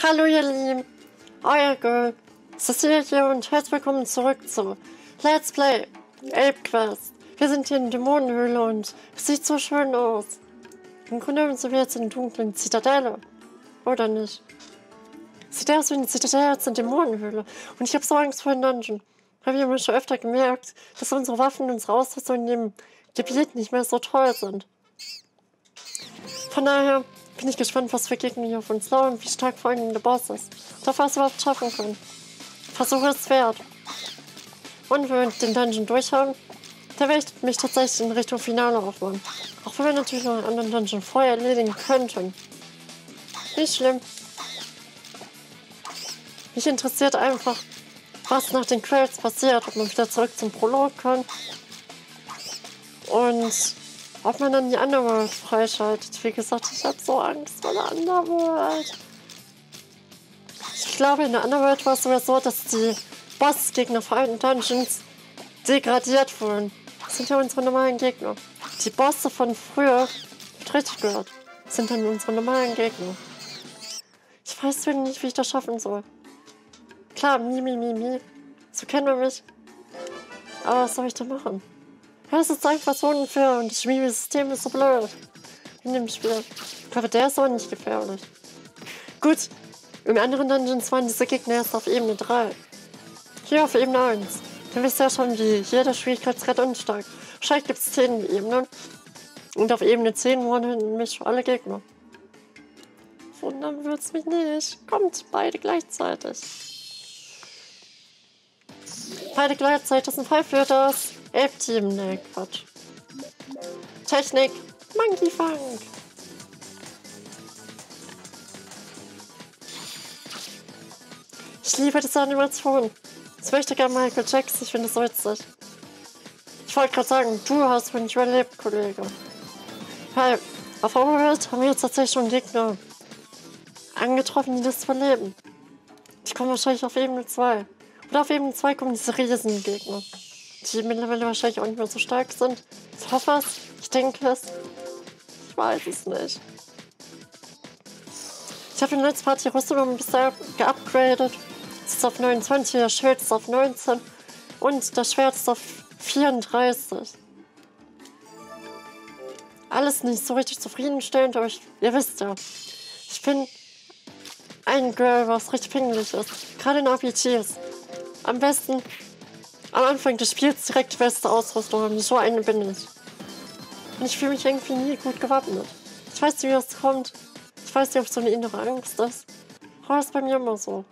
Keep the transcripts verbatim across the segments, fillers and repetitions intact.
Hallo ihr Lieben, euer Girl, Cecilia hier und herzlich willkommen zurück zu Let's Play Ape Quest. Wir sind hier in der Dämonenhöhle und es sieht so schön aus. Im Grunde sind wir jetzt in der dunklen Zitadelle, oder nicht? Sieht aus wie eine Zitadelle jetzt in der Dämonenhöhle und ich habe so Angst vor den Dungeon. Weil wir haben schon öfter gemerkt, dass unsere Waffen und unsere Ausrüstung in dem Gebiet nicht mehr so toll sind. Von daher bin ich gespannt, was für Gegner hier auf uns lauern und wie stark vor allem der Boss ist. Und auf was wir überhaupt schaffen können. Versuche es wert. Und wenn wir den Dungeon durch haben, dann werde ich mich tatsächlich in Richtung Finale aufmachen. Auch wenn wir natürlich noch einen anderen Dungeon vorher erledigen könnten. Nicht schlimm. Mich interessiert einfach, was nach den Credits passiert, ob man wieder zurück zum Prolog kann. Und ob man dann die Underworld freischaltet. Wie gesagt, ich habe so Angst vor der Underworld. Ich glaube, in der Underworld war es sogar so, dass die Bossgegner vor allen Dungeons degradiert wurden. Das sind ja unsere normalen Gegner. Die Bosse von früher, wird richtig gehört, sind dann unsere normalen Gegner. Ich weiß nicht, wie ich das schaffen soll. Klar, mi, mi, mi, mi. So kennen wir mich. Aber was soll ich da machen? Ja, das ist einfach so unfair und das Schmiedesystem ist so blöd. In dem Spiel. Ich glaube, der ist auch nicht gefährlich. Gut, im anderen Dungeons waren diese Gegner erst auf Ebene drei. Hier auf Ebene eins. Dann wisst ihr ja schon, wie jeder Schwierigkeitsgrad unsteigt. Wahrscheinlich gibt es zehn Ebenen. Und auf Ebene zehn waren mich alle Gegner. Wundern wird's mich nicht. Kommt, beide gleichzeitig. Beide gleichzeitig, das sind Fall für das Ape-Team. Ne, Quatsch. Technik, Monkey Funk. Ich liebe diese Animation. Das möchte gerne Michael Jackson, ich finde das so witzig. Ich wollte gerade sagen, du hast mich nicht überlebt, Kollege. Weil auf Overworld haben wir jetzt tatsächlich schon Gegner angetroffen, die das überleben. Die kommen wahrscheinlich auf Ebene zwei. Oder auf Ebene zwei kommen diese riesigen Gegner, die mittlerweile wahrscheinlich auch nicht mehr so stark sind. Ich hoffe es, ich denke es. Ich weiß es nicht. Ich habe in der letzten Party die Rüstung noch ein bisschen geupgradet. Es ist auf neunundzwanzig, das Schwert ist auf neunzehn und das Schwert ist auf vierunddreißig. Alles nicht so richtig zufriedenstellend, aber ich, ihr wisst ja, ich bin ein Girl, was richtig pingelig ist. Gerade in R P Gs. Am besten am Anfang des Spiels direkt die beste Ausrüstung haben. So eine bin ich. Und ich fühle mich irgendwie nie gut gewappnet. Ich weiß nicht, wie das kommt. Ich weiß nicht, ob es so eine innere Angst ist. Aber das ist bei mir immer so.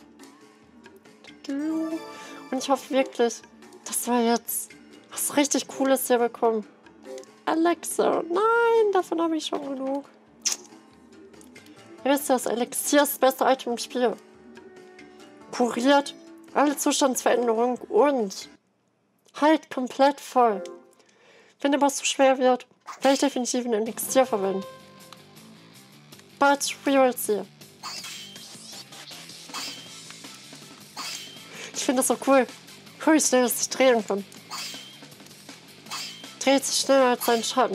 Und ich hoffe wirklich, dass wir jetzt was richtig Cooles hier bekommen. Alexa. Nein, davon habe ich schon genug. Ihr wisst ja, das Elixier ist das beste Item im Spiel. Kuriert alle Zustandsveränderungen und halt komplett voll. Wenn der Boss zu schwer wird, werde ich definitiv ein Elixier verwenden. But we will see. Ich finde das so cool, wie schnell es sich drehen kann. Dreht sich schneller als sein Schatten.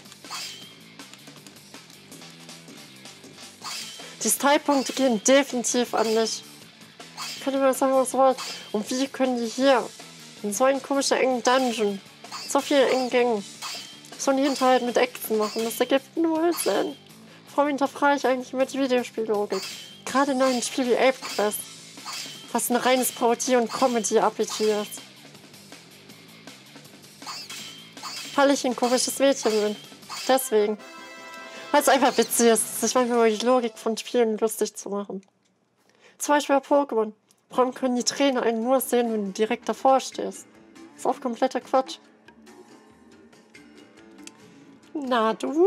Die Stylepunkte gehen definitiv an mich. Könnt ihr mir sagen, was ihr wollt? Und wie können die hier in so einem komischen engen Dungeon, so vielen engen Gängen, so einen Hinterhalt mit Echsen machen? Das ergibt null Sinn. Warum hinterfrage ich eigentlich immer die Videospiellogik? Gerade in einem Spiel wie Ape Quest, was ein reines Parodie- und Comedy-R P G ist. Weil ich ein komisches Mädchen bin. Deswegen. Weil es einfach witzig ist, sich manchmal über die Logik von Spielen lustig zu machen. Zum Beispiel bei Pokémon. Warum können die Trainer einen nur sehen, wenn du direkt davor stehst? Das ist auch kompletter Quatsch. Na du?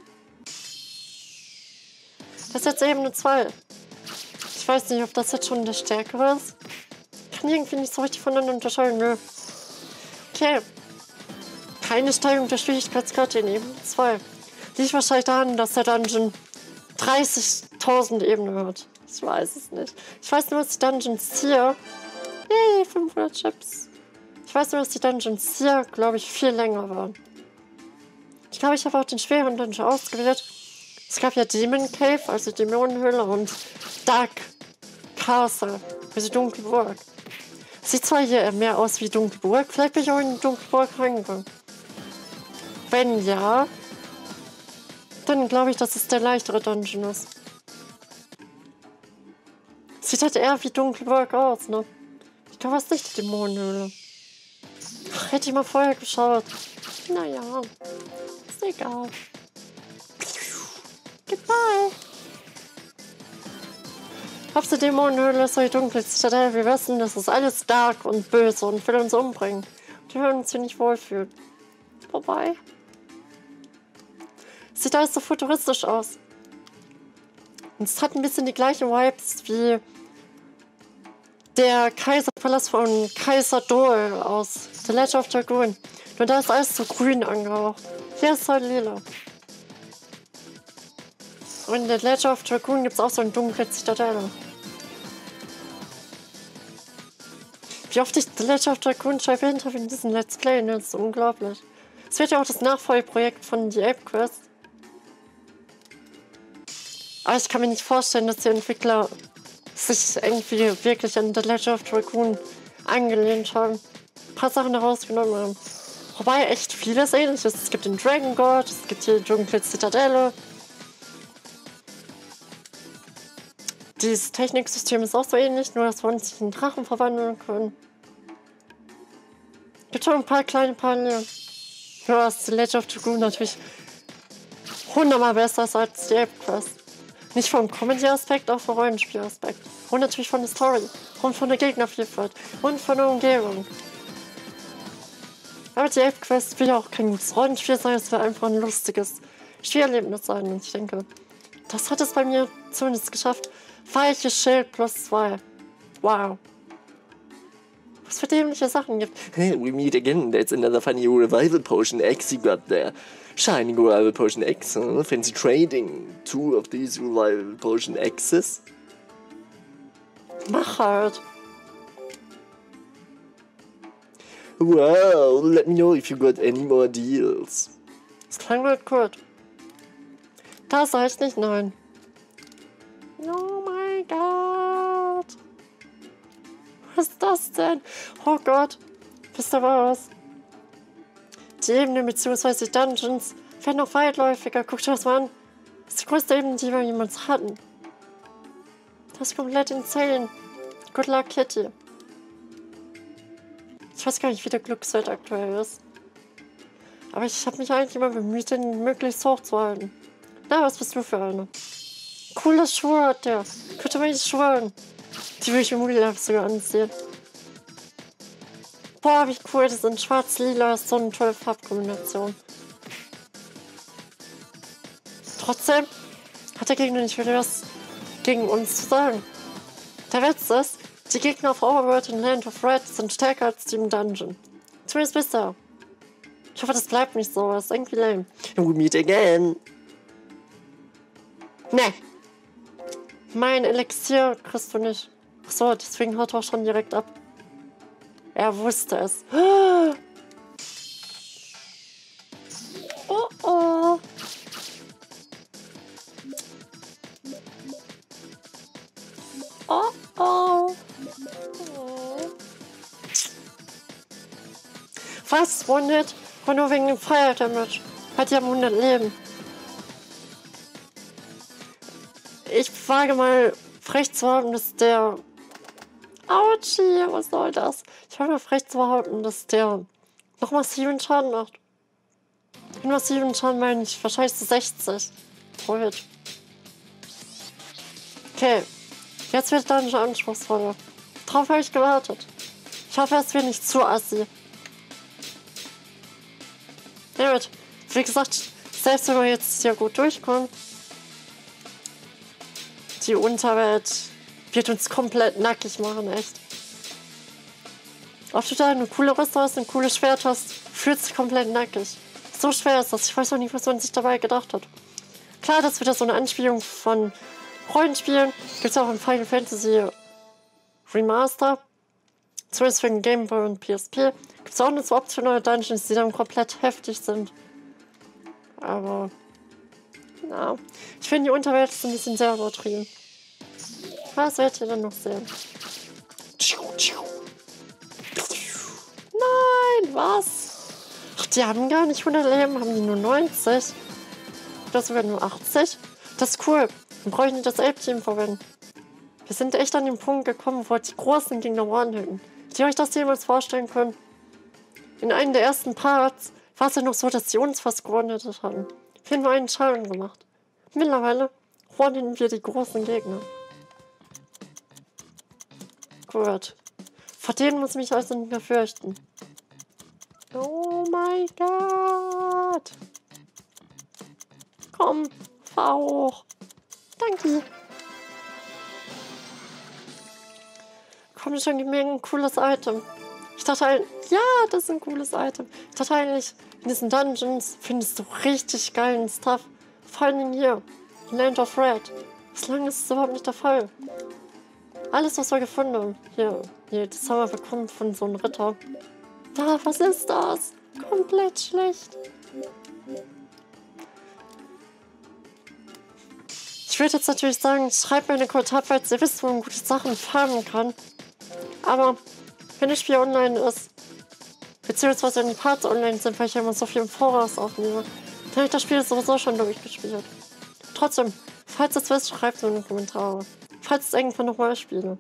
Das ist jetzt Ebene zwei. Ich weiß nicht, ob das jetzt schon der Stärkere ist. Ich kann irgendwie nicht so richtig voneinander unterscheiden. Nö. Okay. Keine Steigerung der Schwierigkeitsgrad in Ebene zwei. Liegt wahrscheinlich daran, dass der Dungeon dreißigtausend Ebenen hat. Ich weiß es nicht. Ich weiß nur, dass die Dungeons hier... Yay, fünfhundert Chips. Ich weiß nur, dass die Dungeons hier, glaube ich, viel länger waren. Ich glaube, ich habe auch den schweren Dungeon ausgewählt. Es gab ja Demon Cave, also Dämonenhöhle und Dark Castle, wie die dunkle Burg. Sieht zwar hier mehr aus wie dunkle Burg, vielleicht bin ich auch in die dunkle Burg reingegangen. Wenn ja, dann glaube ich, dass es der leichtere Dungeon ist. Sieht halt eher wie dunkle Burg aus, ne? Ich glaube, es ist nicht die Dämonenhöhle. Ach, hätte ich mal vorher geschaut. Naja, ist egal. Goodbye. Auf der Dämonenhöhle ist so die dunkle Zitadelle. Wir wissen, das ist alles dark und böse und will uns umbringen. Die hören uns hier nicht wohlfühlen. Wobei. Sieht alles so futuristisch aus. Und es hat ein bisschen die gleichen Vibes wie der Kaiserpalast von Kaiser Dol aus The Legend of Dragoon. Nur da ist alles so grün angehaucht. Hier ist halt lila. Und in The Legend of Dragoon gibt es auch so eine dunkle Zitadelle. Wie oft ich The Legend of Dragoon schon erwähnt habe in diesem Let's Play, das ist unglaublich. Es wird ja auch das Nachfolgeprojekt von The Ape Quest. Aber ich kann mir nicht vorstellen, dass die Entwickler sich irgendwie wirklich an The Legend of Dragoon angelehnt haben. Ein paar Sachen herausgenommen haben. Wobei echt vieles ähnlich ist. Es gibt den Dragon God, es gibt die dunkle Zitadelle. Dieses Techniksystem ist auch so ähnlich, nur dass wir uns in Drachen verwandeln können. Gibt schon ein paar kleine Parallelen. Nur dass The Legend of Dragoon natürlich hundertmal besser ist als die Ape Quest. Nicht vom Comedy-Aspekt, auch vom Rollenspiel-Aspekt. Und natürlich von der Story. Und von der Gegnervielfalt. Und von der Umgebung. Aber die Ape Quest will ja auch kein gutes Rollenspiel sein, es will einfach ein lustiges Spielerlebnis sein. Und ich denke, das hat es bei mir zumindest geschafft. Weiches Schild plus zwei. Wow. Was für dämliche Sachen gibt. Hey, we meet again. That's another funny revival potion X you got there. Shining revival potion X, huh? Fancy trading two of these revival potion X's. Mach halt. Wow, let me know if you got any more deals. Das klang halt gut. Da sag ich nicht nein. Oh mein Gott. Was ist das denn? Oh Gott. Wisst ihr was? Die Ebene bzw. die Dungeons werden noch weitläufiger. Guckt euch das mal an. Das ist die größte Ebene, die wir jemals hatten. Das ist komplett insane. Good luck, Kitty. Ich weiß gar nicht, wie der Glückswert aktuell ist. Aber ich habe mich eigentlich immer bemüht, den möglichst hoch zu halten. Na, was bist du für eine? Coole Schuhe hat der. Könnte man nicht schwören. Die würde ich im Moody sogar anziehen. Boah, wie cool, das sind schwarz-lila, ist so eine tolle Farbkombination. Trotzdem hat der Gegner nicht wieder was gegen uns zu sagen. Der Witz ist, die Gegner auf Overworld und Land of Red sind stärker als die im Dungeon. Zumindest bisher. Ich hoffe, das bleibt nicht so, das ist irgendwie lame. We meet again. Nee. Mein Elixier kriegst du nicht. Achso, deswegen haut er auch schon direkt ab. Er wusste es. Oh oh. Oh oh. Was? Wounded? Und nur wegen dem Fire Damage. Hat ja hundert Leben. Ich wage mal frech zu haben, dass der... Autschi, was soll das? Ich wage mal frech zu behaupten, dass der noch massiven Schaden macht. Mit massiven Schaden meine ich wahrscheinlich zu sechzig pro Hit. Okay, jetzt wird dann schon anspruchsvoller. Darauf habe ich gewartet. Ich hoffe, es wird nicht zu assi. Ja, gut. Wie gesagt, selbst wenn wir jetzt hier gut durchkommen, die Unterwelt wird uns komplett nackig machen, echt. Ob du da eine coole Rüstung hast, ein cooles Schwert hast, fühlt sich komplett nackig. So schwer ist das. Ich weiß auch nicht, was man sich dabei gedacht hat. Klar, das wird ja so eine Anspielung von Rollenspielen. Gibt es auch im Final Fantasy Remaster. Zumindest für den Game Boy und P S P. Gibt es auch nur so optionale Dungeons, die dann komplett heftig sind. Aber, na, ich finde die Unterwelt ist ein bisschen sehr übertrieben. Was werdet ihr dann noch sehen? Nein, was? Ach, die haben gar nicht hundert Leben, haben die nur neunzig? Oder sogar nur achtzig? Das ist cool. Dann brauche ich nicht das Elb-Team verwenden. Wir sind echt an den Punkt gekommen, wo die großen Gegner one-hitten. Hättet ihr euch das jemals vorstellen können? In einem der ersten Parts war es ja noch so, dass die uns fast one-hitted hatten. Wir haben nur einen Schaden gemacht. Mittlerweile one-hitten wir die großen Gegner. Gut. Vor denen muss ich mich also nicht mehr fürchten. Oh mein Gott. Komm, fahr hoch. Danke. Komm schon, gib mir ein cooles Item. Ich dachte halt, ja, das ist ein cooles Item. Ich dachte eigentlich, in diesen Dungeons findest du richtig geilen Stuff. Vor allem hier, in Land of Red. Bislang ist es überhaupt nicht der Fall. Alles, was wir gefunden haben. Hier, hier, das haben wir bekommen von so einem Ritter. Da, was ist das? Komplett schlecht. Ich würde jetzt natürlich sagen, schreibt mir in den Kommentaren, falls ihr wisst, wo man gute Sachen farmen kann. Aber wenn das Spiel online ist, beziehungsweise wenn die Parts online sind, weil ich ja immer so viel im Voraus aufnehme, dann habe ich das Spiel sowieso schon durchgespielt. Trotzdem, falls ihr es wisst, schreibt es in die Kommentare. Falls es irgendwann nochmal spiele.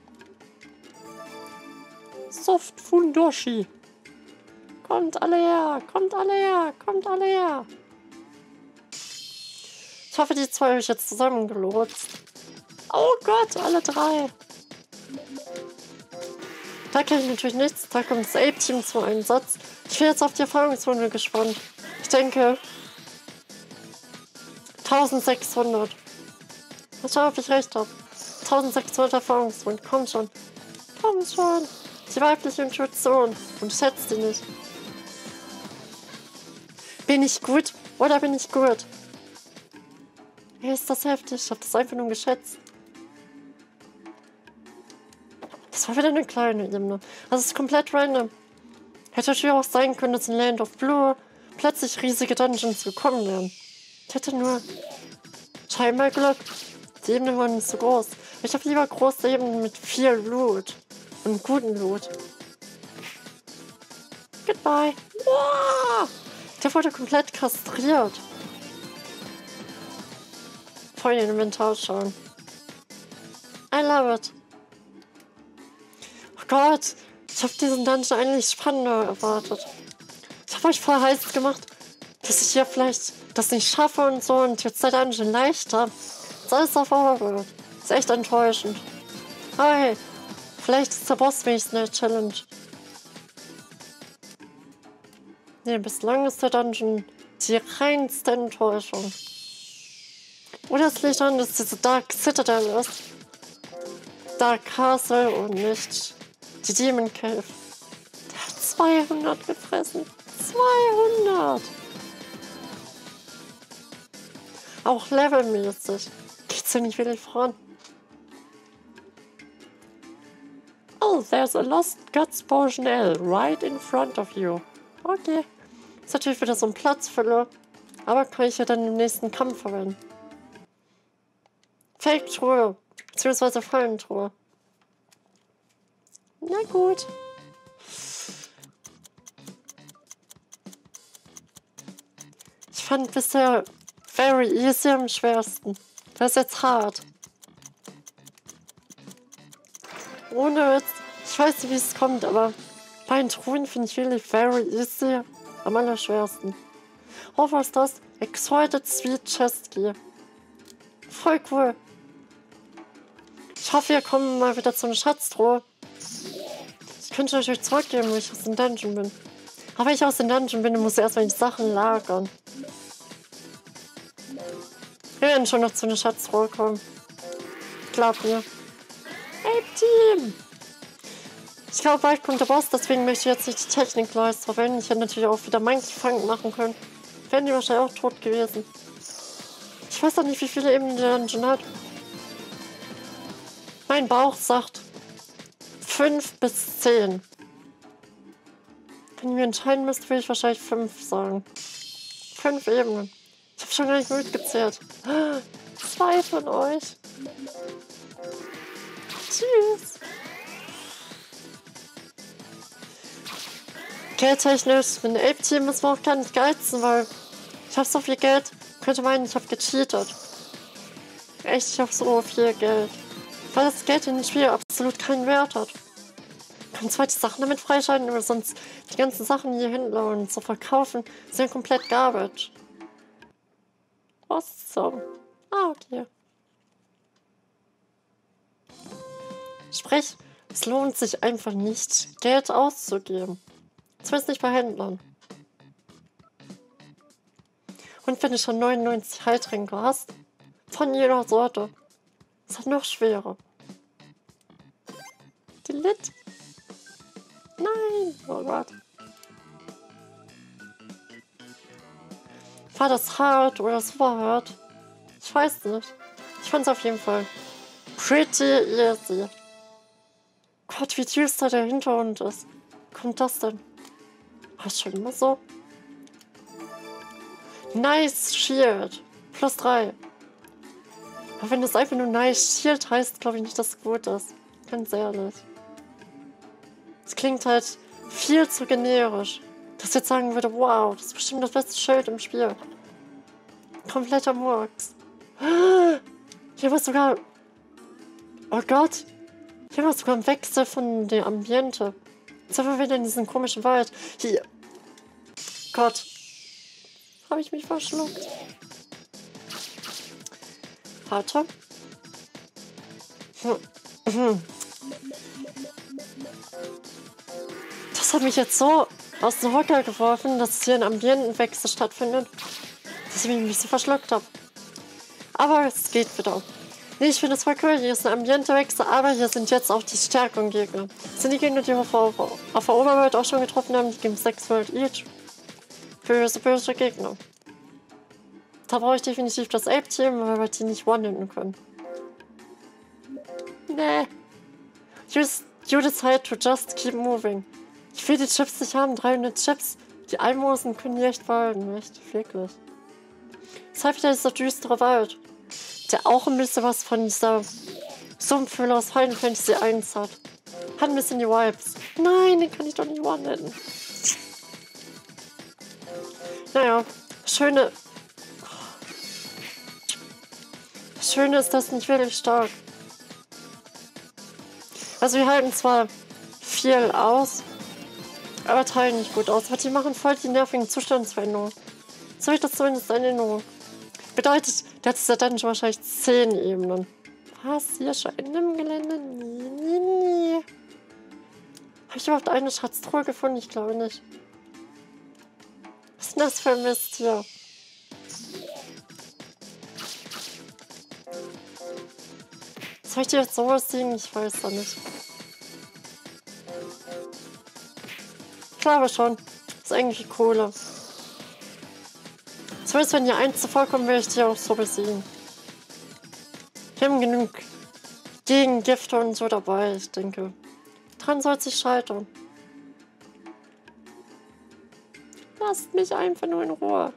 Soft Fundoshi. Kommt alle her, kommt alle her, kommt alle her. Ich hoffe, die zwei habe ich jetzt zusammengelotst. Oh Gott, alle drei. Da kann ich natürlich nichts. Da kommt das Ape-Team zum Einsatz. Ich bin jetzt auf die Erfahrungsrunde gespannt. Ich denke eintausendsechshundert. Mal schauen, ob ich recht habe. eintausendsechshundert Erfahrungsrunden. Komm schon. Komm schon. Die weibliche Intuition. Und schätzt die nicht. Bin ich gut oder bin ich gut? Hey, ist das heftig. Ich habe das einfach nur geschätzt. Das war wieder eine kleine Ebene. Das ist komplett random. Hätte natürlich auch sein können, dass in Land of Blue plötzlich riesige Dungeons gekommen wären. Ich hätte nur scheinbar Glück. Die Ebenen waren nicht so groß. Ich habe lieber große Ebenen mit viel Loot. Und guten Loot. Goodbye. Wow! Der wurde komplett kastriert. Vor den Inventar schauen. I love it. Oh Gott, ich habe diesen Dungeon eigentlich spannender erwartet. Ich habe euch voll heiß gemacht, dass ich hier vielleicht das nicht schaffe und so und jetzt der Dungeon leichter. Das ist alles auf Overworld. Ist echt enttäuschend. Aber hey, vielleicht ist der Boss wenigstens eine Challenge. Ne, bislang ist der Dungeon die reinste Enttäuschung. Oder es liegt daran, dass diese Dark Citadel ist. Dark Castle und nicht die Demon Cave. Der hat zweihundert gefressen. zweihundert! Auch levelmäßig. Geht's ja nicht wirklich voran. Oh, there's a Lost Guts Potion L right in front of you. Okay. Ist natürlich wieder so ein Platzfüller. Aber kann ich ja dann im nächsten Kampf verwenden. Fake-Truhe. Beziehungsweise Fallentruhe. Na gut. Ich fand bisher very easy am schwersten. Das ist jetzt hart. Ohne Witz. Ich weiß nicht, wie es kommt, aber bei den Truhen finde ich wirklich very easy am allerschwersten. Oh, was ist das? Exalted Sweet Chest Key. Voll cool. Ich hoffe, wir kommen mal wieder zu einer Schatztruhe. Ich könnte natürlich zurückgeben, wenn ich aus dem Dungeon bin. Aber wenn ich aus dem Dungeon bin, muss ich erstmal die Sachen lagern. Wir werden schon noch zu einer Schatztruhe kommen. Glaub mir. Hey, Team! Ich glaube, bald kommt der Boss, deswegen möchte ich jetzt nicht die Technik-Leiste verwenden. Ich hätte natürlich auch wieder Monkey Fang machen können. Wären die wahrscheinlich auch tot gewesen. Ich weiß auch nicht, wie viele Ebenen der Dungeon hat. Mein Bauch sagt fünf bis zehn. Wenn ihr mir entscheiden müsst, würde ich wahrscheinlich fünf sagen. Fünf Ebenen. Ich habe schon gar nicht mitgezählt. Zwei von euch. Tschüss. Geldtechnisch, mit dem Ape-Team müssen wir auch gar nicht geizen, weil ich habe so viel Geld. Könnte meinen, ich habe gecheatet. Echt, ich habe so viel Geld. Weil das Geld in dem Spiel absolut keinen Wert hat. Ich kann zwar die Sachen damit freischalten, aber sonst die ganzen Sachen hier Händler und so verkaufen sind komplett Garbage. Was so? Ah, okay. Sprich, es lohnt sich einfach nicht, Geld auszugeben. Zumindest nicht bei Händlern. Und wenn du schon neunundneunzig Heiltränke hast, von jeder Sorte, ist das noch schwerer. Delete. Nein! Oh Gott. War das hart oder super hart? Ich weiß nicht. Ich fand es auf jeden Fall pretty easy. Gott, wie düster der Hintergrund ist. Wie kommt das denn? War es schon immer so? Nice Shield. Plus drei. Aber wenn das einfach nur Nice Shield heißt, glaube ich nicht, dass es gut ist. Ganz ehrlich. Es klingt halt viel zu generisch. Dass ich jetzt sagen würde, wow, das ist bestimmt das beste Schild im Spiel. Kompletter Murks. Hier war sogar... Oh Gott. Hier war sogar ein Wechsel von dem Ambiente. Jetzt sind wir wieder in diesem komischen Wald. Hier. Gott. Habe ich mich verschluckt. Warte. Das hat mich jetzt so aus dem Hocker geworfen, dass hier ein Ambientenwechsel stattfindet, dass ich mich ein bisschen verschluckt habe. Aber es geht wieder. Nee, ich finde es voll cool. Hier ist ein Ambientewechsel, aber hier sind jetzt auch die Stärkung-Gegner. Das sind die Gegner, die wir auf, auf, auf der Oberwelt auch schon getroffen haben. Die geben sechs World each. Böse, böse Gegner. Da brauche ich definitiv das Ape-Team, weil wir die nicht one-hitten können. Nee. Use, you decide to just keep moving. Ich will die Chips nicht haben, dreihundert Chips. Die Almosen können die echt behalten, echt, wirklich. Das ist halt wieder dieser düstere Wald, der auch ein bisschen was von dieser Sumpfhöhle aus Final Fantasy eins hat. Hat ein bisschen die Vibes. Nein, den kann ich doch nicht one-hitten. Naja, schöne... Das Schöne ist, das nicht wirklich stark. Also wir halten zwar viel aus, aber teilen nicht gut aus. Aber die machen voll die nervigen Zustandsveränderungen. So habe ich das zumindest in Erinnerung. Bedeutet, der hat dieser Dungeon wahrscheinlich zehn Ebenen. Was? Hier schon in dem Gelände? Nee, nee, nee. Habe ich überhaupt eine Schatztruhe gefunden? Ich glaube nicht. Was ist denn das für ein Mist hier? Soll ich dir jetzt sowas singen? Ich weiß da nicht. Ich glaube schon. Das ist eigentlich Kohle. Zumindest wenn hier eins zuvor kommt, werde ich die auch so besiegen. Wir haben genug Gegengifte und so dabei, ich denke. Dran soll es nicht scheitern. Lasst mich einfach nur in Ruhe.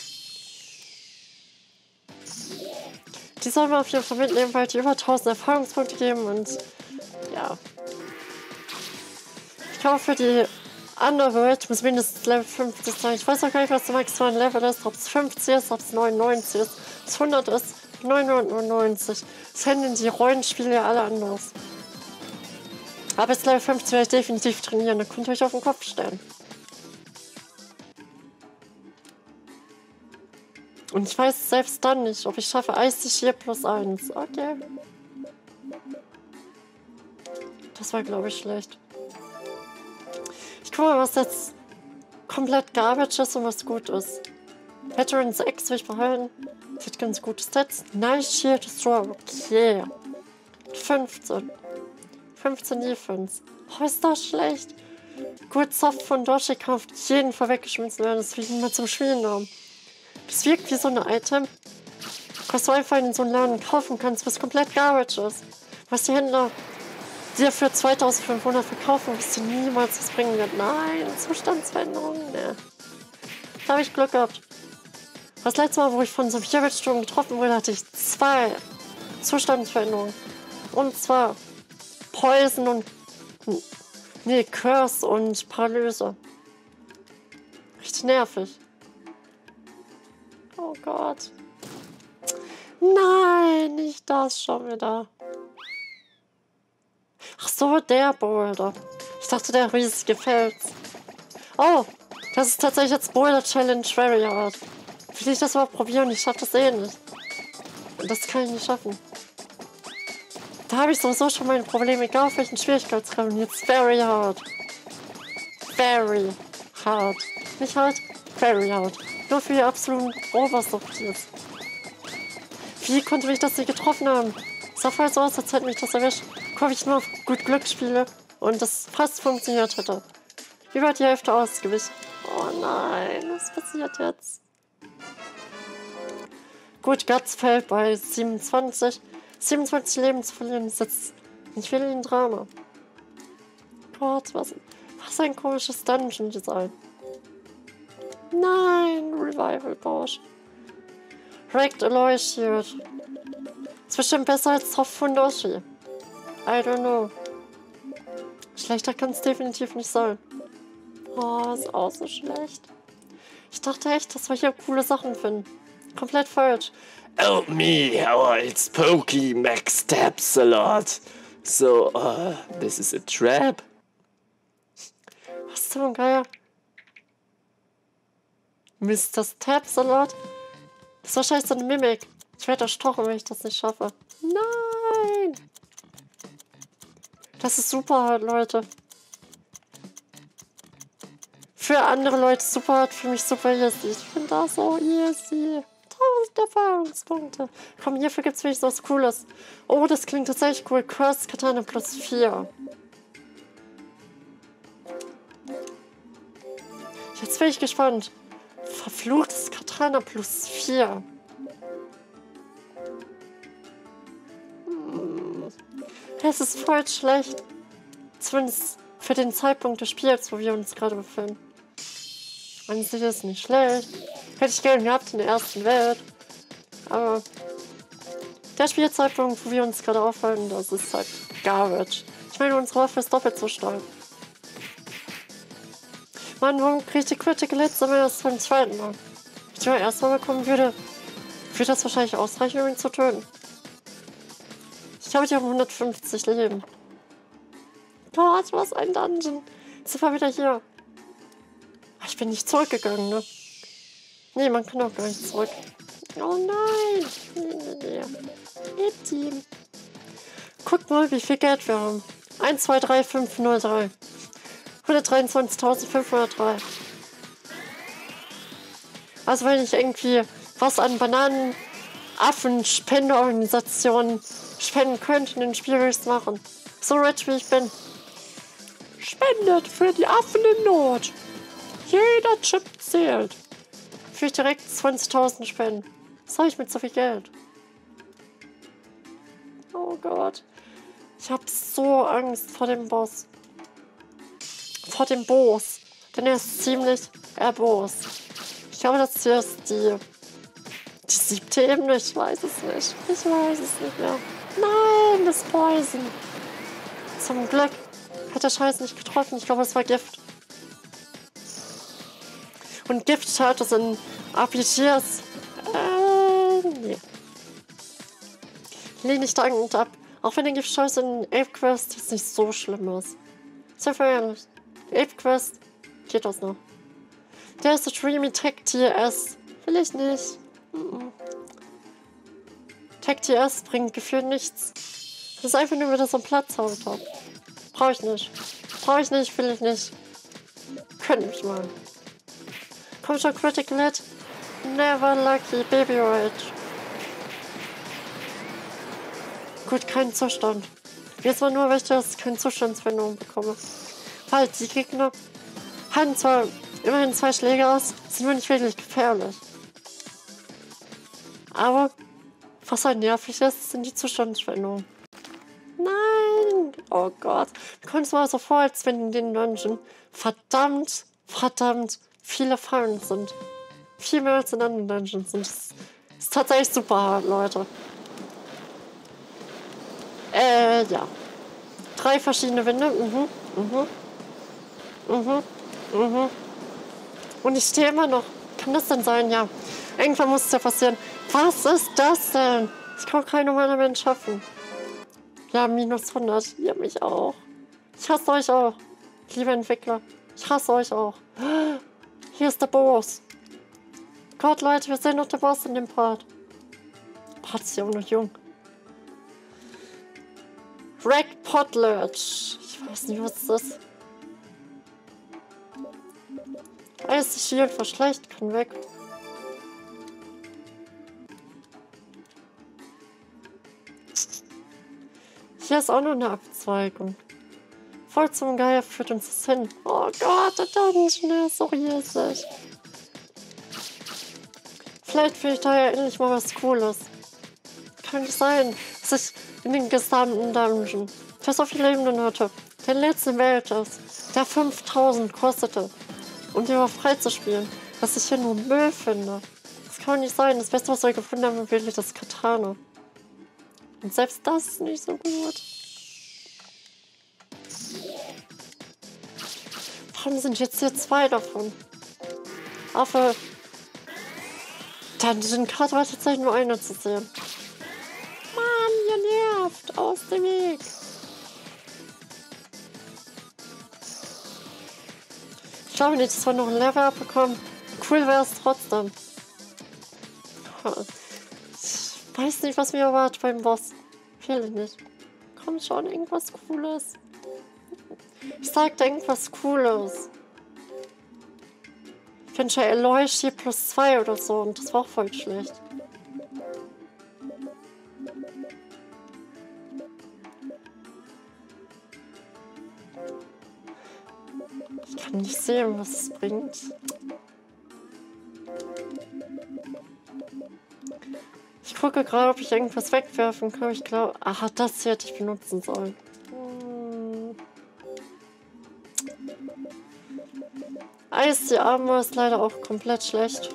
Die sollen wir auf jeden Fall mitnehmen, weil die über tausend Erfahrungspunkte geben und ja. Ich glaube, für die andere Welt muss mindestens Level fünfzig sein. Ich weiß auch gar nicht, was der maximale Level ist, ob es fünfzig ist, ob es neunundneunzig ist, ob es hundert ist, neunhundertneunundneunzig. Das handeln die Rollenspiele ja alle anders. Aber bis Level fünfzig werde ich definitiv trainieren, da könnt ihr euch auf den Kopf stellen. Und ich weiß selbst dann nicht, ob ich schaffe Eisig hier plus eins. Okay. Das war, glaube ich, schlecht. Ich gucke mal, was jetzt komplett Garbage ist und was gut ist. Veterans X will ich behalten. Das hat ganz gute Stats. Nice Shield Destroyer. Okay. fünfzehn. fünfzehn Defense. Oh, ist das schlecht. Gut, Soft von Doshi kann auf jeden Fall weggeschmissen werden. Das will ich nicht mehr zum Spielen haben. Das wirkt wie so ein Item, was du einfach in so einem Laden kaufen kannst, was komplett Garbage ist. Was die Händler dir für zweitausendfünfhundert verkaufen, was dir niemals was bringen wird. Nein, Zustandsveränderung, ne. Da habe ich Glück gehabt. Das letzte Mal, wo ich von so einem Wirbelsturm getroffen wurde, hatte ich zwei Zustandsveränderungen. Und zwar Poison und... Nee, Curse und Paralyse. Richtig nervig. Oh Gott. Nein, nicht das schon wieder. Ach so, der Boulder. Ich dachte, der riesige Fels. Oh, das ist tatsächlich jetzt Boulder Challenge Very Hard. Will ich das überhaupt probieren? Ich schaffe das eh nicht. Das kann ich nicht schaffen. Da habe ich sowieso schon mein Problem, egal auf welchen Schwierigkeitsgrad. Jetzt Very Hard. Very hard. Nicht hard, very hard. Nur für die absoluten Oversofties. Wie konnte mich das nicht getroffen haben? Es sah voll so aus, als hätte mich das erwischt. Guck, ich nur auf gut Glück spiele und das fast funktioniert hätte. Über die Hälfte ausgewichen. Oh nein, was passiert jetzt? Gut, Guts fällt bei siebenundzwanzig. siebenundzwanzig Leben zu verlieren ist jetzt nicht viel ein Drama. Gott, was, was ein komisches Dungeon-Design. Nein, Revival Potion. Wrecked Alloy Shield. Ist bestimmt besser als Top Fundoshi. I don't know. Schlechter kann es definitiv nicht sein. Oh, ist auch so schlecht. Ich dachte echt, dass wir hier coole Sachen finden. Komplett falsch. Help me, how it's Pokey Max taps a lot. So, uh, this is a trap. Was zum Geier? Mister Taps a lot? Das ist wahrscheinlich so eine Mimik. Ich werde erstochen, wenn ich das nicht schaffe. Nein! Das ist super hart, Leute. Für andere Leute super hart, für mich super easy. Ich finde das so easy. tausend Erfahrungspunkte. Komm, hierfür gibt es wirklich was Cooles. Oh, das klingt tatsächlich cool. Cursed Katana plus vier. Jetzt bin ich gespannt. Verfluchtes Katana plus vier. Hm. Das ist voll schlecht. Zumindest für den Zeitpunkt des Spiels, wo wir uns gerade befinden. An sich ist nicht schlecht. Hätte ich gerne gehabt in der ersten Welt. Aber der Spielzeitpunkt, wo wir uns gerade aufhalten, das ist halt Garbage. Ich meine, unsere Waffe ist doppelt so stark. Mann, warum kriege ich die Critical Hits aber erst beim zweiten Mal? Wenn ich mal erstmal bekommen würde, würde das wahrscheinlich ausreichen, um ihn zu töten. Ich habe hier hundertfünfzig Leben. Gott, was ein Dungeon. Jetzt sind wir wieder hier. Ich bin nicht zurückgegangen, ne? Nee, man kann auch gar nicht zurück. Oh nein! Nee, nee, nee. Nee, Team. Guck mal, wie viel Geld wir haben. eins, zwei, drei, fünf, null, drei. hundertdreiundzwanzigtausendfünfhundertdrei. Also wenn ich irgendwie was an Bananen, Affen, Spendeorganisationen spenden könnte in dem Spiel, würde ich es machen. So rich wie ich bin. Spendet für die Affen in Not. Jeder Chip zählt. Für ich direkt zwanzigtausend spenden. Was habe ich mit so viel Geld? Oh Gott. Ich habe so Angst vor dem Boss. Vor dem Boss. Denn er ist ziemlich erbost. Ich glaube, das hier ist die, die siebte Ebene. Ich weiß es nicht. Ich weiß es nicht mehr. Nein, das Poison. Zum Glück hat der Scheiß nicht getroffen. Ich glaube, es war Gift. Und Gift hat es in R P Gs. Äh, nee. Lehne ich dankend ab. Auch wenn der Giftscheiß in Ape Quest jetzt nicht so schlimm ist. Sehr ehrlich. Ape Quest geht das noch. Der ist der Dreamy Tech T S. Will ich nicht. Mm -mm. Tech T S bringt gefühlt nichts. Das ist einfach nur wieder so ein Platzhalter. Brauche ich nicht. Brauche ich nicht, will ich nicht. Könnte mich mal. Komm schon, Critical Hit. Never lucky, Baby Rage. Gut, kein Zustand. Jetzt mal nur, weil ich das keine Zustandsveränderung bekomme. Weil die Gegner haben zwar immerhin zwei Schläge aus, sind nur nicht wirklich gefährlich. Aber was halt nervig ist, sind die Zustandsveränderungen. Nein! Oh Gott. Mir kommt es mal so vor, als wenn in den Dungeon verdammt, verdammt viele Fallen sind. Viel mehr als in anderen Dungeons. Und das ist tatsächlich super hart, Leute. Äh, ja. Drei verschiedene Wände. Mhm. Mhm. Mhm. Mhm. Und ich stehe immer noch. Kann das denn sein? Ja. Irgendwann muss es ja passieren. Was ist das denn? Ich kann kein normaler Mensch schaffen. Ja, minus hundert. Ihr mich auch. Ich hasse euch auch. Liebe Entwickler. Ich hasse euch auch. Hier ist der Boss. Gott, Leute, wir sehen noch der Boss in dem Part. Part ist ja auch noch jung. Rack Potlatch. Ich weiß nicht, was das ist. Alles ist hier einfach schlecht. Kann weg. Hier ist auch noch eine Abzweigung. Voll zum Geier führt uns das hin. Oh Gott, der Dungeon ist so riesig. Vielleicht will ich da ja endlich mal was Cooles. Könnte sein, dass ich in den gesamten Dungeon, der so viele Ebenen hatte, der letzte Welt ist, der fünftausend kostete, um den mal freizuspielen, dass ich hier nur Müll finde. Das kann nicht sein. Das Beste, was wir gefunden haben, ist wirklich das Katana. Und selbst das ist nicht so gut. Warum sind jetzt hier zwei davon? Auf der Dungeon-Karte war tatsächlich nur eine zu sehen. Mann, ihr nervt! Aus dem Weg! Ich glaube nicht, dass wir noch ein Level abbekommen. Cool wäre es trotzdem. Ich weiß nicht, was mir erwartet beim Boss. Will ich nicht. Kommt schon irgendwas Cooles. Ich sagte irgendwas Cooles. Ich finde schon Eloy hier plus zwei oder so und das war auch voll schlecht. Ich kann nicht sehen, was es bringt. Ich gucke gerade, ob ich irgendwas wegwerfen kann. Ich glaube, aha, das hier hätte ich benutzen sollen. Hm. Ice, die Armor ist leider auch komplett schlecht.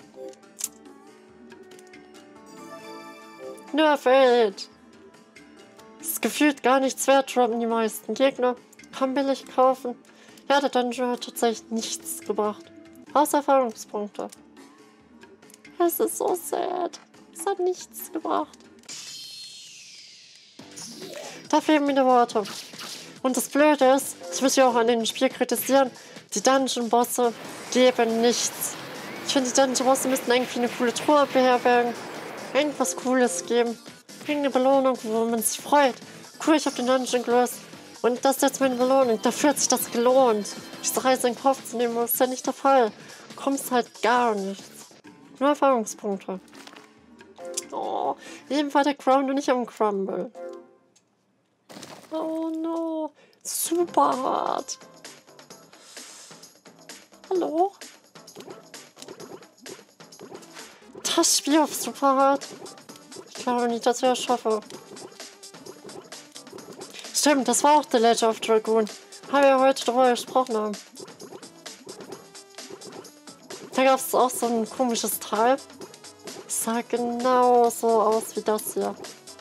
Nerfed! Ist gefühlt gar nichts wert, droppen die meisten Gegner. Kann billig kaufen. Ja, der Dungeon hat tatsächlich nichts gebracht. Außer Erfahrungspunkte. Es ist so sad. Es hat nichts gebracht. Da fehlen mir die Worte. Und das Blöde ist, ich muss ja auch an dem Spiel kritisieren, die Dungeon-Bosse geben nichts. Ich finde, die Dungeon-Bosse müssten irgendwie eine coole Truhe beherbergen. Irgendwas Cooles geben. Irgendeine Belohnung, wo man sich freut. Cool, ich habe den Dungeon gelöst. Und das ist jetzt meine Belohnung. Dafür hat sich das gelohnt. Diese Reise in Kauf zu nehmen, ist ja nicht der Fall. Du kommst halt gar nichts. Nur Erfahrungspunkte. Oh, eben war der Ground und nicht am Crumble. Oh no. Super hart. Hallo? Das Spiel auf super hart. Ich glaube nicht, dass ich das schaffe. Stimmt, das war auch The Legend of Dragoon. Haben wir ja heute darüber gesprochen haben. Da gab es auch so ein komisches Tal. Das sah genau so aus wie das hier.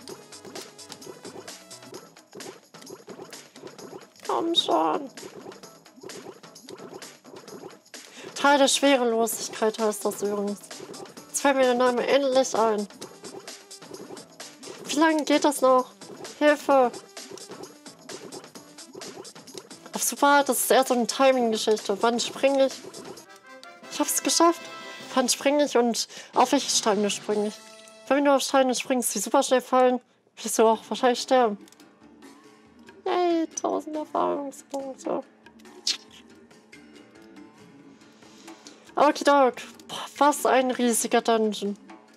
Komm schon. Teil der Schwerelosigkeit heißt das übrigens. Jetzt fällt mir der Name endlich ein. Wie lange geht das noch? Hilfe! Auf Super, das ist eher so eine Timing-Geschichte. Wann springe ich? Ich hab's geschafft. Wann springe ich und auf welche Steine springe ich? Wenn du auf Steine springst, die super schnell fallen, wirst du auch wahrscheinlich sterben. Yay, tausend Erfahrungspunkte. Okidok. Was ein riesiger Dungeon.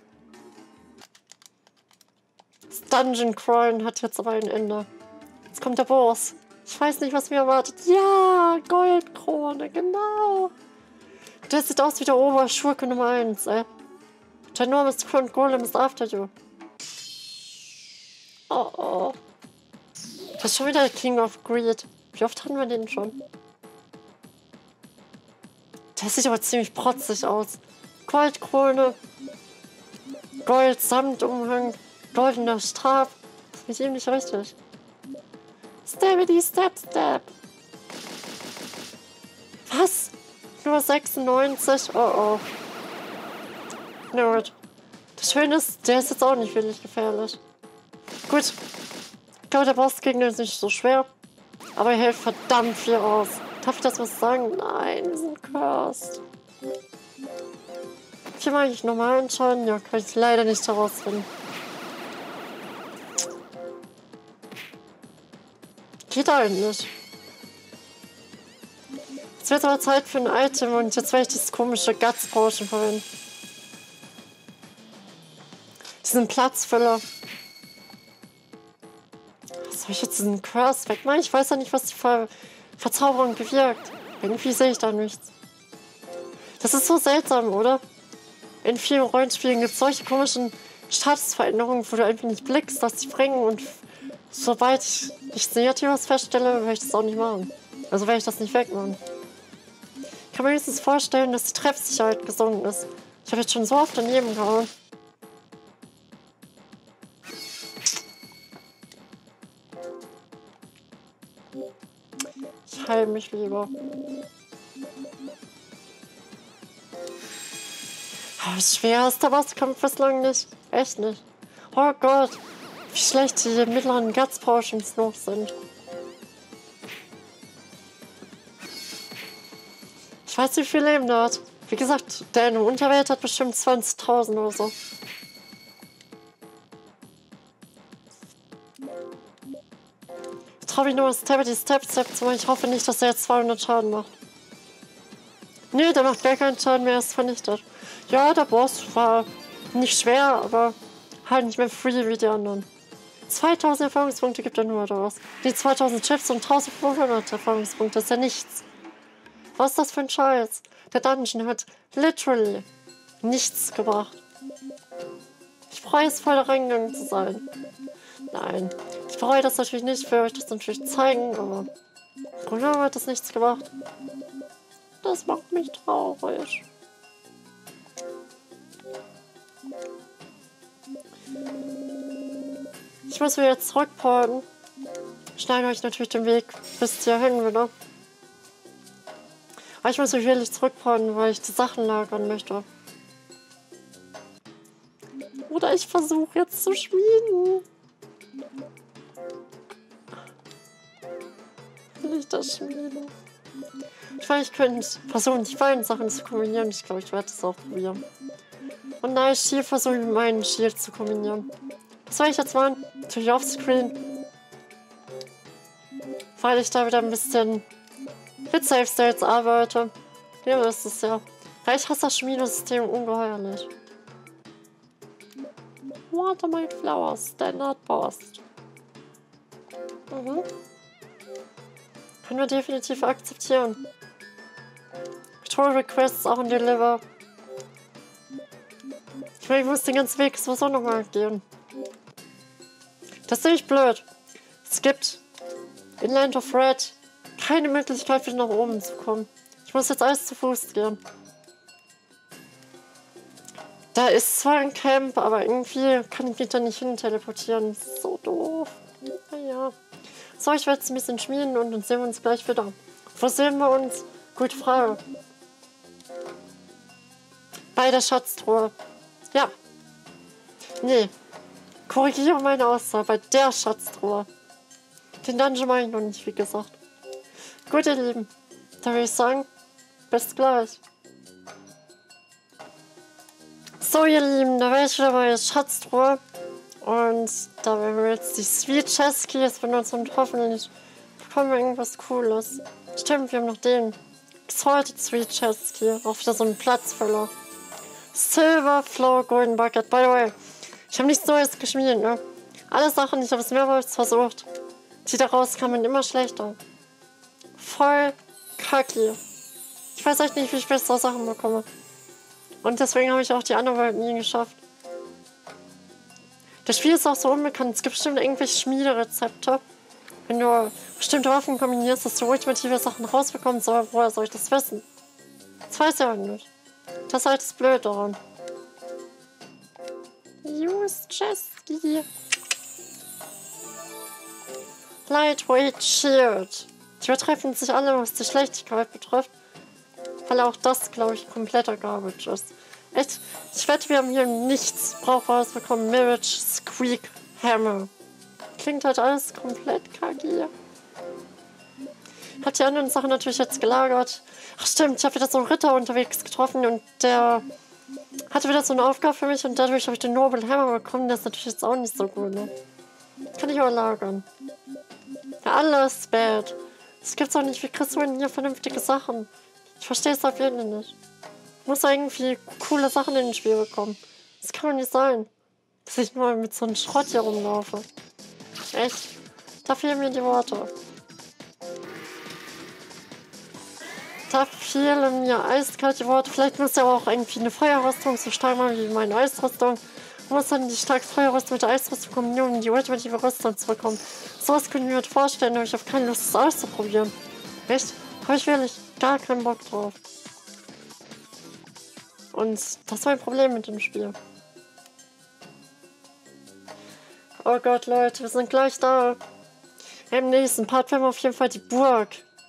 Das Dungeon Crawlen hat jetzt aber ein Ende. Jetzt kommt der Boss. Ich weiß nicht, was mir erwartet. Ja, Goldkrone, genau. Der sieht aus wie der Oberschurke Nummer eins, ey. Ginormous Golem ist after you. Oh oh. Das ist schon wieder der King of Greed. Wie oft hatten wir den schon? Der sieht aber ziemlich protzig aus. Goldkrone. Gold, Samtumhang, goldener Stab. Das ist mit ihm nicht richtig. Stabity Step Step. Was? Nur sechsundneunzig? Oh oh. Na gut. Das Schöne ist, der ist jetzt auch nicht wirklich gefährlich. Gut. Ich glaube, der Bossgegner ist nicht so schwer. Aber er hält verdammt viel aus. Darf ich das was sagen? Nein, wir sind cursed. Wie mache ich normalen Schaden? Ja, kann ich leider nicht herausfinden. Geht eigentlich. Jetzt wird aber Zeit für ein Item und jetzt werde ich dieses komische Guts Potion verwenden. Diesen Platzfüller. Soll ich jetzt diesen Curse wegmachen? Ich weiß ja nicht, was die Ver Verzauberung bewirkt. Irgendwie sehe ich da nichts. Das ist so seltsam, oder? In vielen Rollenspielen gibt es solche komischen Statusveränderungen, wo du einfach nicht blickst, dass die bringen. Und sobald ich nichts Negatives feststelle, werde ich das auch nicht machen. Also werde ich das nicht wegmachen. Ich kann mir höchstens vorstellen, dass die Treffsicherheit gesunken ist. Ich habe jetzt schon so oft daneben gehauen. Ich heile mich lieber. Aber schwer ist der Bosskampf bislang nicht. Echt nicht. Oh Gott, wie schlecht die mittleren Guts Potions noch sind. Ich weiß, wie viel Leben der hat. Wie gesagt, der in der Unterwelt hat bestimmt zwanzigtausend oder so. Ich traue mich nur, Stabity Step Step zu machen. Ich hoffe nicht, dass er jetzt zweihundert Schaden macht. Nee, der macht gar keinen Schaden mehr, ist vernichtet. Ja, der Boss war nicht schwer, aber halt nicht mehr free wie die anderen. zweitausend Erfahrungspunkte gibt er nur, oder was? Die zweitausend Chips und eintausendfünfhundert Erfahrungspunkte, das ist ja nichts. Was ist das für ein Scheiß? Der Dungeon hat literally nichts gebracht. Ich bereue es, voll da reingegangen zu sein. Nein, ich bereue das natürlich nicht, will euch das natürlich zeigen, aber im Grunde genommen hat das nichts gebracht. Das macht mich traurig. Ich muss wieder zurückporten. Schneide euch natürlich den Weg bis hierhin wieder. Aber ich muss mich wirklich zurückporten, weil ich die Sachen lagern möchte. Oder ich versuche jetzt zu schmieden. Will ich das schmieden? Ich meine, ich könnte versuchen, die beiden Sachen zu kombinieren. Ich glaube, ich werde das auch probieren. Und nein, ich hier versuche mit meinem Shield zu kombinieren. Was soll ich jetzt machen? Natürlich offscreen. Weil ich da wieder ein bisschen mit Safe States arbeite. Ja, das ist ja. Weil ich hasse das Schmiedesystem ungeheuerlich. Watermelon Flowers, Standard Post. Mhm. Können wir definitiv akzeptieren. Control Requests auch in Deliver. Ich meine, ich muss den ganzen Weg sowieso nochmal gehen. Das ist nämlich blöd. Es gibt in Land of Red keine Möglichkeit, wieder nach oben zu kommen. Ich muss jetzt alles zu Fuß gehen. Da ist zwar ein Camp, aber irgendwie kann ich mich da nicht hin teleportieren. Das ist so doof. Naja. So, ich werde jetzt ein bisschen schmieden und dann sehen wir uns gleich wieder. Wo sehen wir uns? Gute Frage. Bei der Schatztruhe. Ja. Nee. Korrigiere meine Aussage. Bei der Schatztruhe. Den Dungeon mache ich noch nicht, wie gesagt. Gut, ihr Lieben. Da würde ich sagen, bis gleich. So, ihr Lieben, da wäre ich wieder bei der Schatztruhe. Und da werden wir jetzt die Sweet Chest Keys benutzen und hoffentlich bekommen wir irgendwas Cooles. Stimmt, wir haben noch den Exalted Sweet Chest Key. Auch wieder so einen Platzfüller. Silver Flow Golden Bucket. By the way, ich habe nichts Neues geschmiedet, ne? Alle Sachen, ich habe es mehrmals versucht. Die daraus kamen immer schlechter. Voll kacke. Ich weiß echt nicht, wie ich bessere Sachen bekomme. Und deswegen habe ich auch die andere Welt nie geschafft. Das Spiel ist auch so unbekannt. Es gibt bestimmt irgendwelche Schmiederezepte. Wenn du bestimmte Waffen kombinierst, dass du ultimative Sachen rausbekommst, aber woher soll ich das wissen? Das weiß ich auch nicht. Das ist halt das Blöde daran. Use Chesky. Lightweight Shield. Die übertreffen sich alle, was die Schlechtigkeit betrifft. Weil auch das, glaube ich, kompletter Garbage ist. Echt, ich wette, wir haben hier nichts Brauchbares bekommen. Mirage, Squeak, Hammer. Klingt halt alles komplett kacke. Hat die anderen Sachen natürlich jetzt gelagert. Ach stimmt, ich habe wieder so einen Ritter unterwegs getroffen und der hatte wieder so eine Aufgabe für mich und dadurch habe ich den Noble Hammer bekommen. Das ist natürlich jetzt auch nicht so gut, ne? Kann ich auch lagern. Ja, alles bad. Das gibt's auch nicht. Wie kriegst du denn hier vernünftige Sachen? Ich verstehe es auf jeden Fall nicht. Ich muss irgendwie coole Sachen in den Spiel bekommen. Das kann doch nicht sein. Dass ich nur mit so einem Schrott hier rumlaufe. Echt. Da fehlen mir die Worte. Da fehlen mir eiskalte Worte. Vielleicht muss ja auch irgendwie eine Feuerrüstung so stark machen wie meine Eisrüstung. Man muss dann die starke Feuerrüstung mit der Eisrüstung kombinieren, um die ultimative Rüstung zu bekommen. Sowas können wir mir vorstellen, aber ich habe keine Lust, es auszuprobieren. Echt? Habe ich wirklich gar keinen Bock drauf. Und das ist mein Problem mit dem Spiel. Oh Gott, Leute, wir sind gleich da. Im nächsten Part werden wir auf jeden Fall die Burg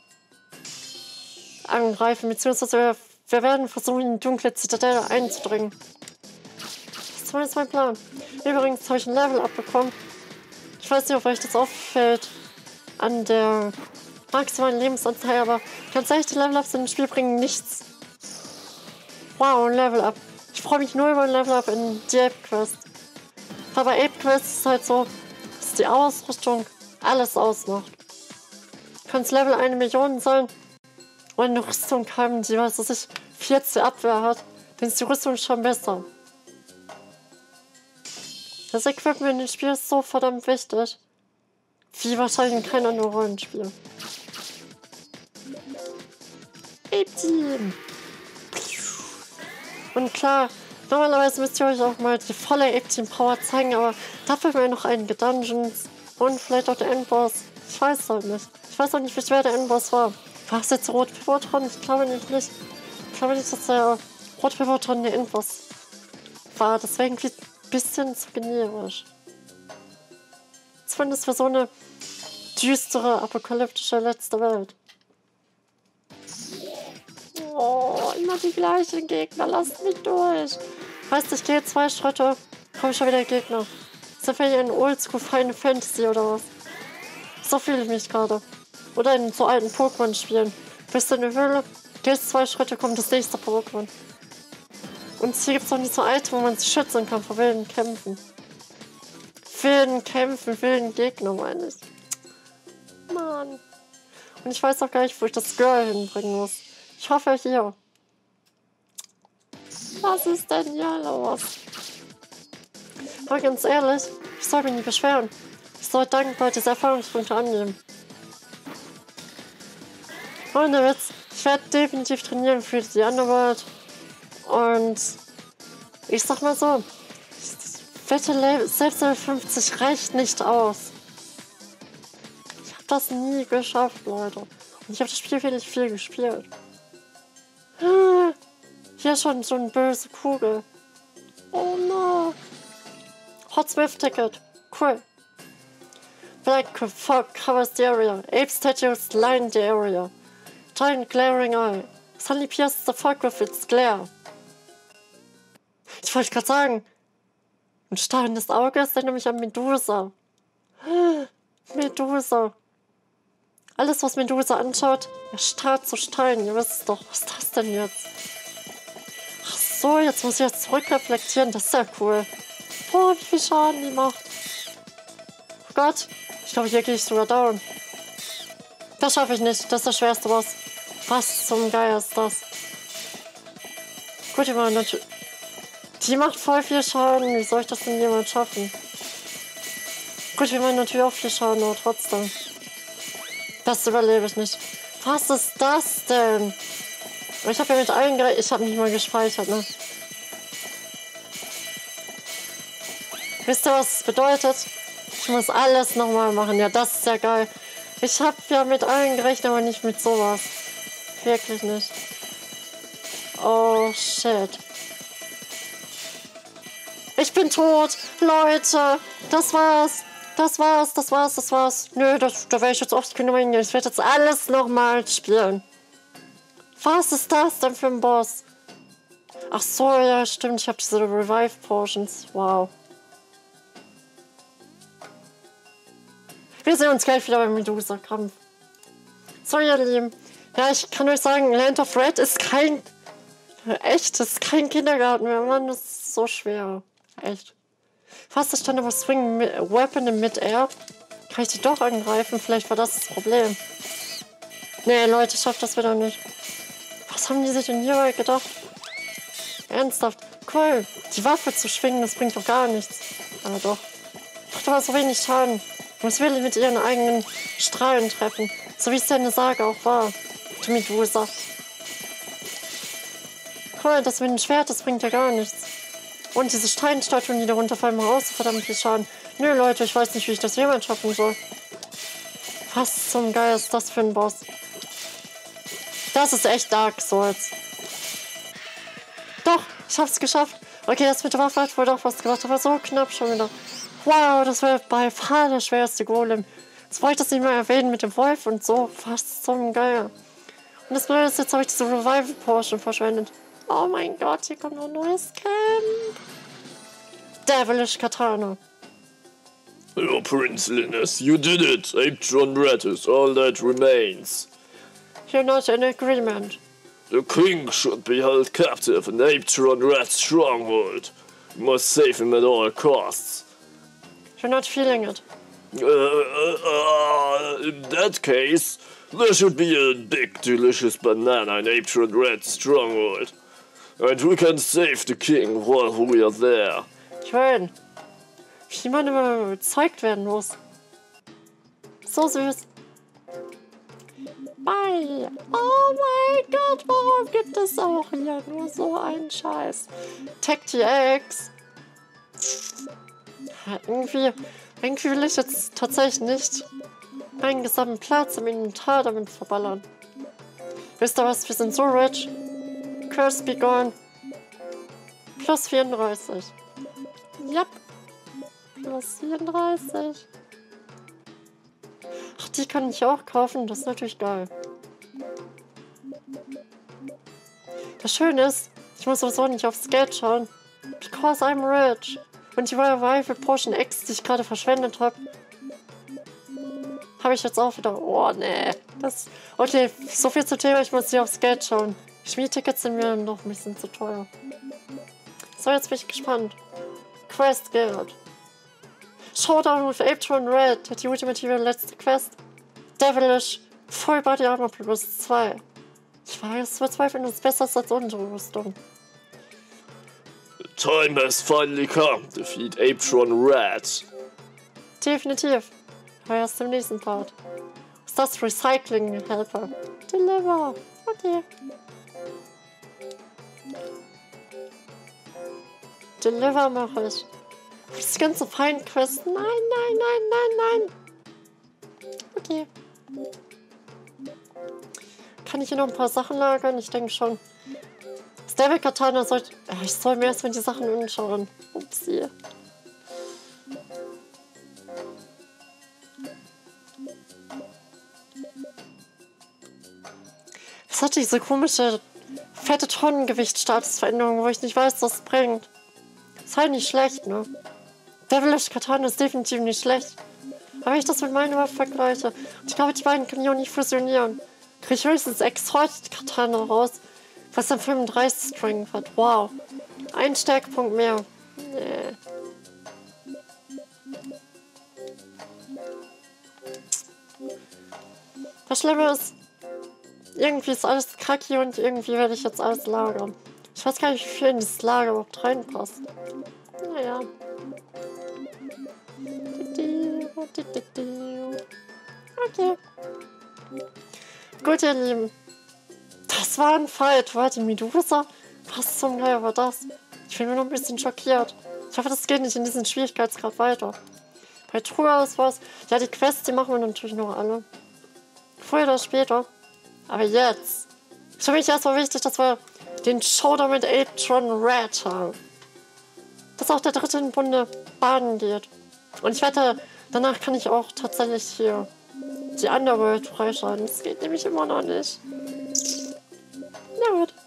angreifen, beziehungsweise wir, wir werden versuchen, in die dunkle Zitadelle einzudringen. Das ist zumindest mein Plan. Übrigens habe ich ein Level abbekommen. Ich weiß nicht, ob euch das auffällt an der maximalen Lebensanzahl, aber ganz ehrlich, die Level-Ups in dem Spiel bringen nichts. Wow, ein Level-Up. Ich freue mich nur über ein Level-Up in die Ape-Quest. Aber bei Ape-Quest ist es halt so, dass die Ausrüstung alles ausmacht. Kann das Level eine Million sein und eine Rüstung haben, die, was weiß ich, vierzig Abwehr hat, dann ist die Rüstung schon besser. Das Equipment in dem Spiel ist so verdammt wichtig. Wie wahrscheinlich in keinem anderen Rollenspiel. Ape-Team! Und klar, normalerweise müsst ihr euch auch mal die volle Ape-Team-Power zeigen, aber dafür haben wir noch einige Dungeons und vielleicht auch der Endboss. Ich weiß es halt nicht. Ich weiß auch nicht, wie schwer der Endboss war. War es jetzt Rot-Pivoton? Ich glaube nicht. Ich glaube nicht, dass der Rot-Pivoton der Endboss war. Das wäre irgendwie ein bisschen zu generisch. Zumindest für so eine düstere, apokalyptische letzte Welt. Oh, immer die gleichen Gegner. Lasst mich durch. Weißt du, ich gehe zwei Schritte, komme ich schon wieder Gegner. Ist das vielleicht ein Oldschool Final Fantasy oder was? So fühle ich mich gerade. Oder in so alten Pokémon-Spielen. Bist du in der Höhle, gehst zwei Schritte, kommt das nächste Pokémon. Und hier gibt es auch nicht so Items, wo man sich schützen kann vor wilden Kämpfen. Wilden Kämpfen, wilden Gegner, meine ich. Mann. Und ich weiß auch gar nicht, wo ich das Girl hinbringen muss. Ich hoffe hier. Was ist denn hier los? Aber ganz ehrlich, ich soll mich nicht beschweren. Ich soll dankbar diese Erfahrungspunkte annehmen. Ohne Witz, ich werde definitiv trainieren für die Underworld. Und ich sag mal so, ich wette, selbst Level fünfzig reicht nicht aus. Ich habe das nie geschafft, Leute. Und ich habe das Spiel wirklich viel gespielt. Hier schon so eine böse Kugel. Oh no. Hot Smith Ticket. Cool. Black fog covers the area. Ape statues line the area. Giant glaring eye. Suddenly pierces the fog with its glare. Ich wollte gerade sagen, ein starrendes Auge ist nämlich an Medusa. Medusa. Alles, was Medusa anschaut, erstarrt zu Stein. Ihr wisst doch, was ist das denn jetzt? Ach so, jetzt muss ich jetzt zurückreflektieren. Das ist ja cool. Boah, wie viel Schaden die macht. Oh Gott. Ich glaube, hier gehe ich sogar down. Das schaffe ich nicht. Das ist das schwerste Boss. Was zum Geier ist das? Gut, die machen natürlich... Die macht voll viel Schaden. Wie soll ich das denn jemals schaffen? Gut, wir machen natürlich auch viel Schaden, aber trotzdem. Das überlebe ich nicht. Was ist das denn? Ich habe ja mit allen gerechnet. Ich habe nicht mal gespeichert, ne? Wisst ihr, was das bedeutet? Ich muss alles nochmal machen. Ja, das ist ja geil. Ich habe ja mit allen gerechnet, aber nicht mit sowas. Wirklich nicht. Oh, shit. Ich bin tot. Leute, das war's. Das war's, das war's, das war's. Nö, das, da werde ich jetzt oft genug hingehen. Ich werde jetzt alles nochmal spielen. Was ist das denn für ein Boss? Ach so, ja, stimmt. Ich habe diese Revive Potions. Wow. Wir sehen uns gleich wieder beim Medusa-Kampf. So, ihr Lieben. Ja, ich kann euch sagen, Land of Red ist kein... Echt, das ist kein Kindergarten mehr. Mann, das ist so schwer. Echt. Fast ist dann aber Swing Weapon in Mid-Air. Kann ich die doch angreifen? Vielleicht war das das Problem. Nee, Leute, ich schaff das wieder nicht. Was haben die sich denn hierbei gedacht? Ernsthaft? Cool. Die Waffe zu schwingen, das bringt doch gar nichts. Aber doch. Macht aber so wenig Schaden. Muss wirklich mit ihren eigenen Strahlen treffen. So wie es ja in der Sage auch war. Die Medusa. Cool, das mit dem Schwert, das bringt ja gar nichts. Und diese Steinstatuen, die da runterfallen, machen auch so verdammt viel Schaden. Nö, Leute, ich weiß nicht, wie ich das jemals schaffen soll. Was zum Geil ist das für ein Boss? Das ist echt Dark Souls. Doch, ich hab's geschafft. Okay, das mit der Waffe hat wohl doch was gemacht, aber so knapp schon wieder. Wow, das wäre bei far der schwerste Golem. Jetzt wollte ich das nicht mehr erwähnen mit dem Wolf und so. Was zum Geil. Und das Blöde ist, jetzt habe ich diese Revival Potion verschwendet. Oh mein Gott, hier kommt noch ein neues Camp. Devilish Katana. Oh, Prince Linus, you did it. Apetron Red is all that remains. You're not in agreement. The king should be held captive in Apetron Red's stronghold. You must save him at all costs. You're not feeling it. Uh, uh, uh, in that case, there should be a big delicious banana in Apetron Red's stronghold. And we can save the king while we are there. Schön. Wie man immer überzeugt werden muss. So süß. Bye. Oh mein Gott, warum gibt es auch hier nur so einen Scheiß? Tag T X. Ja, irgendwie, irgendwie will ich jetzt tatsächlich nicht meinen gesamten Platz im Inventar damit verballern. Wisst ihr was? Wir sind so rich. Curse be gone. Plus vierunddreißig. Yep. Plus vierunddreißig. Ach, die kann ich auch kaufen. Das ist natürlich geil. Das Schöne ist, ich muss sowieso nicht aufs Geld schauen. Because I'm rich. Und die Revival Potion X, die ich gerade verschwendet habe, habe ich jetzt auch wieder... Oh, nee. Das, okay, so viel zum Thema. Ich muss nicht aufs Geld schauen. Schmiedtickets sind mir noch ein bisschen zu teuer. So, jetzt bin ich gespannt. Quest Guild. Showdown with Apetron Red. Die ultimative letzte Quest. Devilish. Full Body Armor plus zwei. Ich weiß, verzweifeln ist besser als unsere Rüstung. The time has finally come. Defeat Apetron Red. Definitiv. Aber erst im nächsten Part. Ist das Recycling Helper? Deliver. Okay. Deliver mache ich. Das ganze Feindquest. Nein, nein, nein, nein, nein. Okay. Kann ich hier noch ein paar Sachen lagern? Ich denke schon. Das Devil Katana sollte... Ich soll mir erstmal die Sachen anschauen. Upsi. Was hat diese komische fette Tonnengewicht-Statusveränderung, wo ich nicht weiß, was es bringt? Ist halt nicht schlecht, ne? Devilish Katana ist definitiv nicht schlecht. Aber wenn ich das mit meiner Waffe vergleiche, und ich glaube, die beiden können ja auch nicht fusionieren, kriege ich höchstens Exalted Katana raus, was dann fünfunddreißig Strength hat. Wow. Ein Stärkepunkt mehr. Nee. Das Schlimme ist, irgendwie ist alles kacke und irgendwie werde ich jetzt alles lagern. Ich weiß gar nicht, wie viel in dieses Lager überhaupt reinpasst. Naja. Okay. Gut, ihr Lieben. Das war ein Fight. War die Medusa? Was zum Geier war das? Ich bin mir noch ein bisschen schockiert. Ich hoffe, das geht nicht in diesen Schwierigkeitsgrad weiter. Bei Truhaus war es... Ja, die Quests, die machen wir natürlich noch alle. Früher oder später. Aber jetzt. Für mich erstmal wichtig, dass wir den Showdown mit Apetron Red haben. Dass auch der dritte in Bunde baden geht. Und ich wette, Danach kann ich auch tatsächlich hier die Underworld freischalten. Das geht nämlich immer noch nicht. Na gut.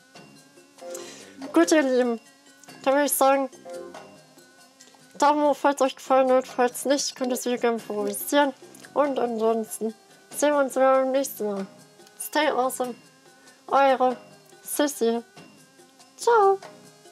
Gut, ihr Lieben. Dann würde ich sagen, Daumen hoch, falls euch gefallen hat. Falls nicht, könnt ihr es wieder gerne favorisieren. Und ansonsten sehen wir uns wieder beim nächsten Mal. Stay awesome. Eure Sissy. Ciao.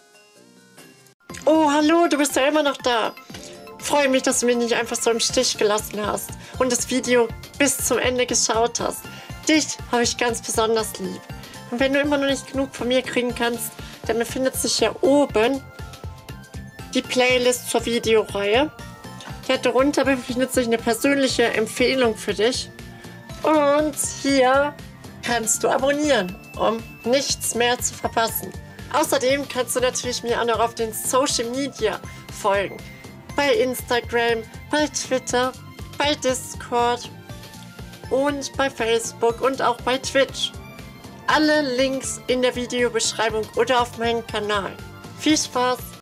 Oh, hallo, du bist ja immer noch da. Freue mich, dass du mich nicht einfach so im Stich gelassen hast und das Video bis zum Ende geschaut hast. Dich habe ich ganz besonders lieb. Und wenn du immer noch nicht genug von mir kriegen kannst, dann befindet sich hier oben die Playlist zur Videoreihe. Hier darunter befindet sich eine persönliche Empfehlung für dich. Und hier kannst du abonnieren, um nichts mehr zu verpassen. Außerdem kannst du natürlich mir auch noch auf den Social Media folgen. Bei Instagram, bei Twitter, bei Discord und bei Facebook und auch bei Twitch. Alle Links in der Videobeschreibung oder auf meinem Kanal. Viel Spaß!